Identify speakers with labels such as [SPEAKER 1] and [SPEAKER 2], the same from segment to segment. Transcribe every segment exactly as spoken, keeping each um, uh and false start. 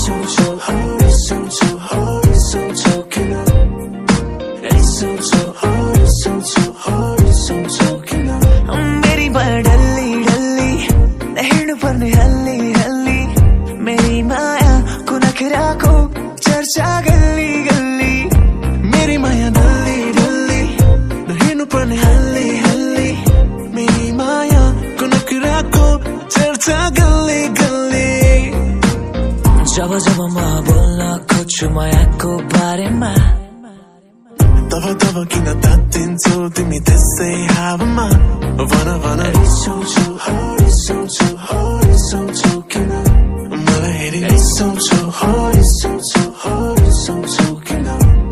[SPEAKER 1] मेरी माया डल्ली डल्ली हिँड्नु पर्ने हल्ली हल्ली मेरी माया को नखरा को चर्चा गल्ली गल्ली मेरी माया डल्ली डल्ली हिँड्नु पर्ने हल्ली हल्ली मेरी माया को नखरा को चर्चा गल्ली गल्ली जब जब म बोल्न खोज्छु मायाको बारेमा तब तब किन तात्तिन्छौ तिमी त्यसै हावामा भन भन रिसाउँछौ हो रिसाउँछौ हो रिसाउँछौ किन मलाई हेरी रिसाउँछौ हो रिसाउँछौ हो रिसाउँछौ किन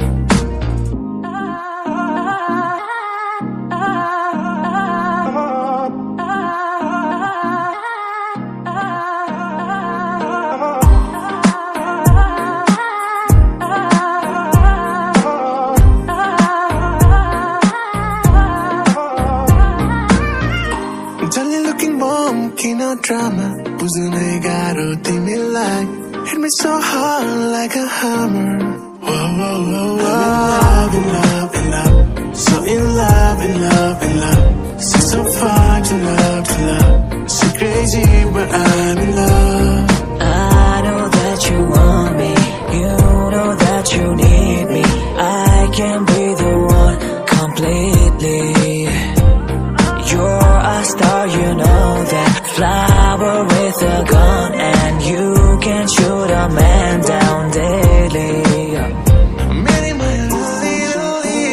[SPEAKER 1] Drama, बुझ्नै गाह्रो तिमीलाई hit me so hard like a hammer. Whoa, whoa, whoa, whoa. In love, in love, in love, so in love, in love, in love. See so far to love, to love. So crazy, but I'm in love. I know that you want me, you know that you need me. I can be the one completely. You're a star, you know that. Flower with a gun, and you can shoot a man down daily. Meri maya lali lali,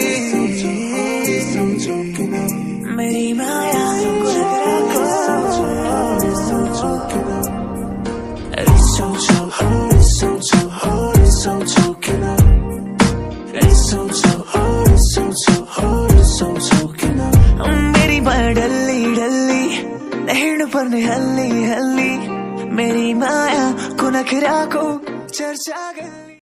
[SPEAKER 1] meri maya meri maya dalli dalli हिँड्नु पर्ने हल्ली हल्ली मेरी माया को नखरा को चर्चा गल्ली